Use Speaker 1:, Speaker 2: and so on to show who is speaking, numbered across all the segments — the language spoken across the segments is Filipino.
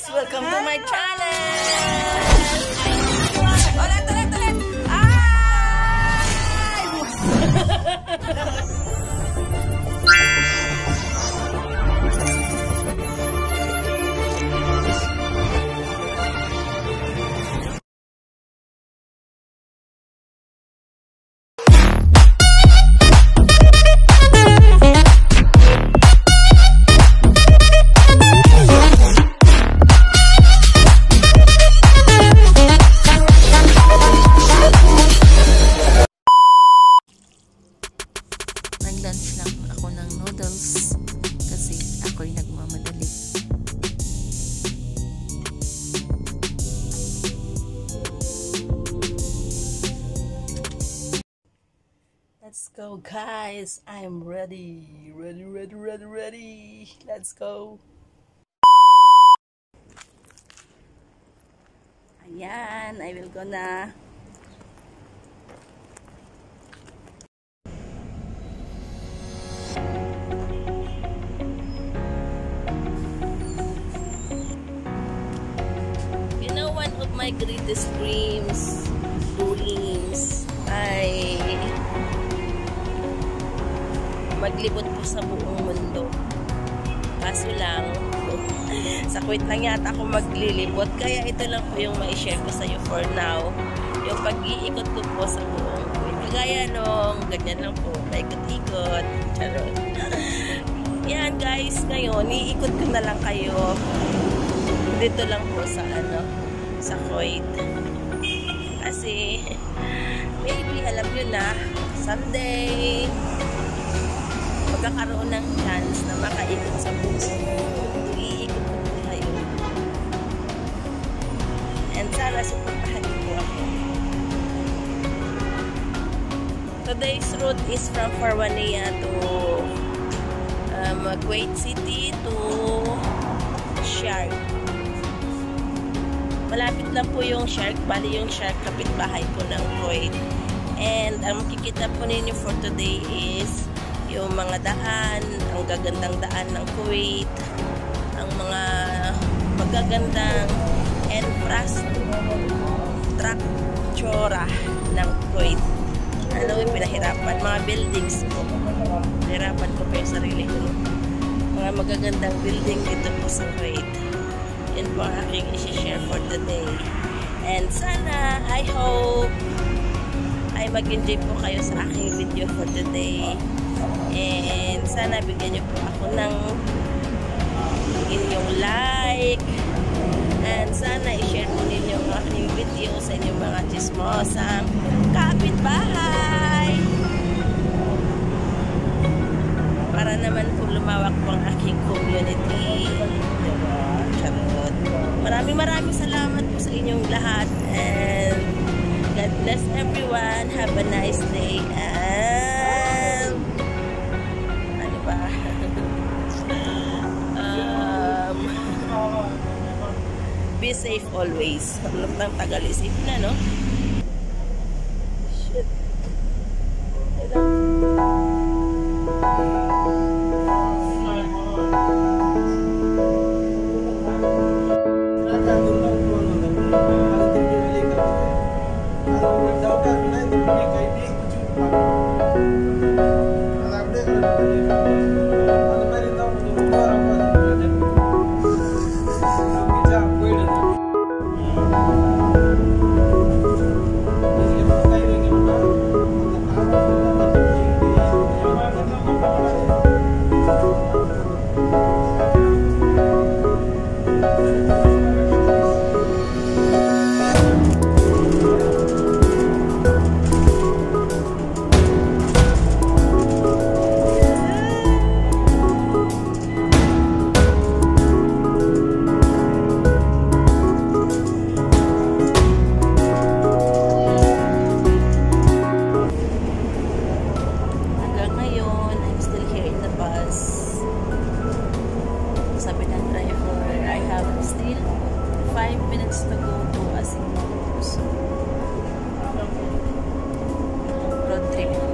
Speaker 1: guys! Welcome to my channel! Ulit!
Speaker 2: Nag-lunch lang ako ng noodles kasi ako'y nagmamadali.
Speaker 1: Let's go guys! I'm ready! Ready! Let's go! Ayan! I will go na! One of my greatest dreams ay maglibot po sa buong mundo. Kaso lang, sa Kuwait lang yata ako maglilibot. Kaya ito lang po yung ma-share ko sa iyo for now. Yung pag-iikot ko po sa buong Kuwait. Kagaya nung ganyan lang po, paikot-ikot. Charot. Yan guys, ngayon, iikot ko na lang kayo. Dito lang po sa Kuwait. Kasi maybe alam nyo na someday magkakaroon ng chance na makaikot sa buong mundo. Iikot ko po kayo. And sana suportahan niyo po ako. Today's route is from Farwaniya to Kuwait City to ShaRq. Malapit lang po yung ShaRq, bali yung ShaRq kapitbahay po ng Kuwait. And ang makikita po ninyo for today is yung mga daan, ang gagandang daan ng Kuwait, ang mga magagandang infrastruktura ng Kuwait. Ano yung pinahirapan? Mga buildings po. Pinahirapan ko po yung sarili ko. Mga magagandang building dito po sa Kuwait. Yun po ang aking isi-share for today. And sana, I hope ay mag-enjoy po kayo sa aking video for today. And sana bigyan niyo po ako ng inyong like. And sana i-share po ninyo ang aking video sa inyong mga chismosang kapitbahay. Para naman po lumawak po ang aking community. Maraming salamat po sa inyong lahat, and God bless everyone. Have a nice day, and ano ba? Be safe always. Ano bang tagal-isip na, no? Shit. Roadtrip.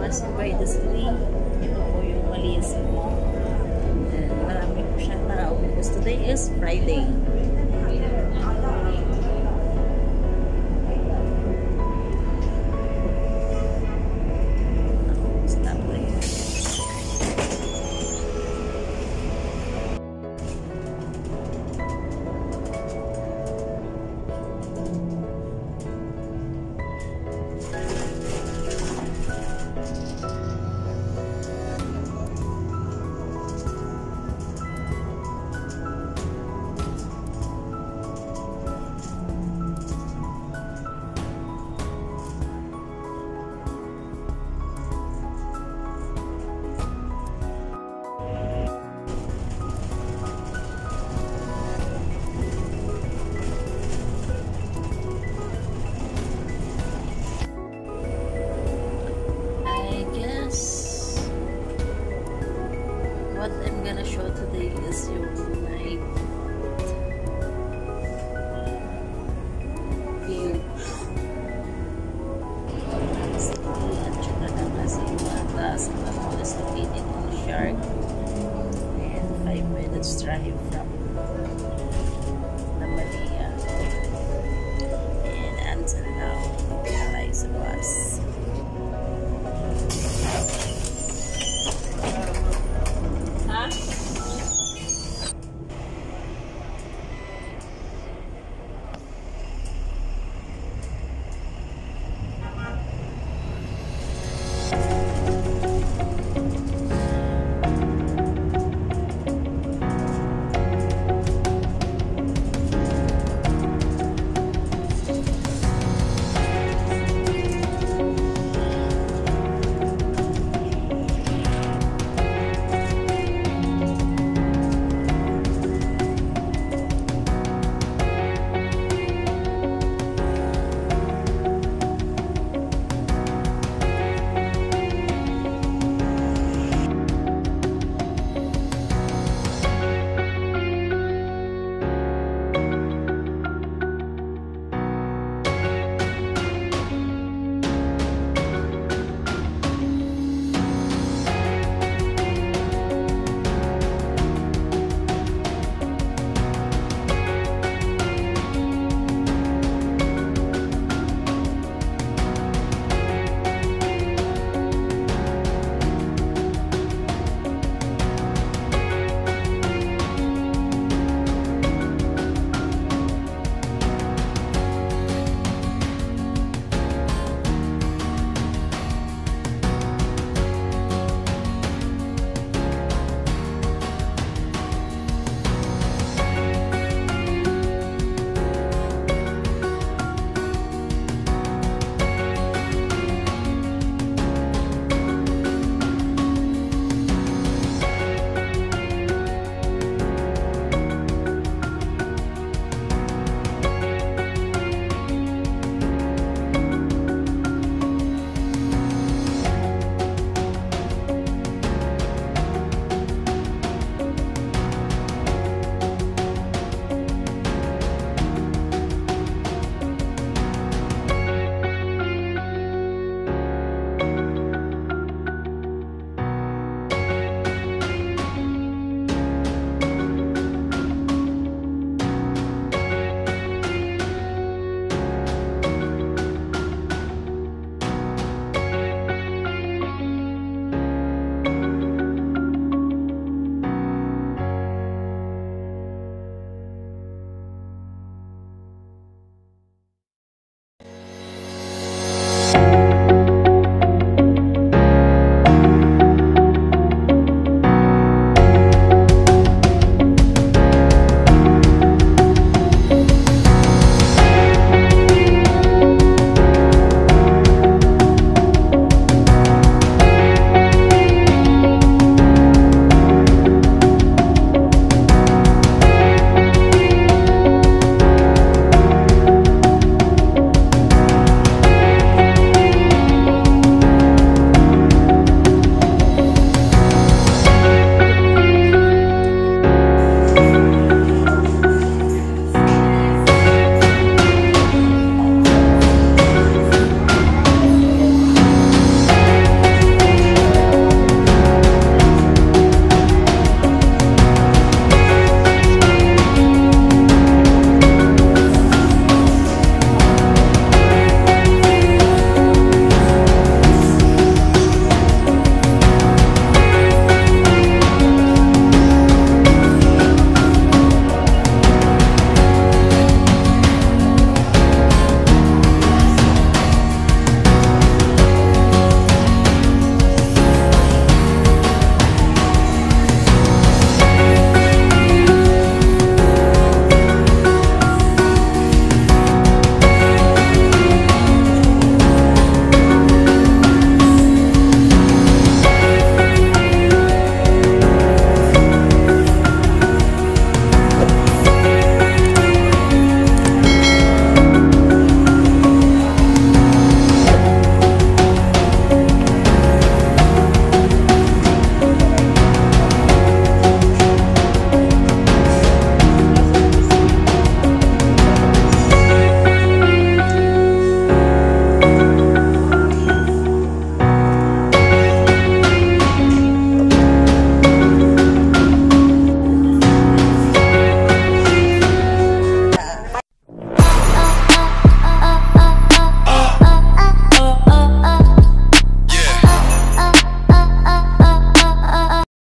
Speaker 1: passing by the street. Ito po yung Malias. And marami po siya tao because today is Friday.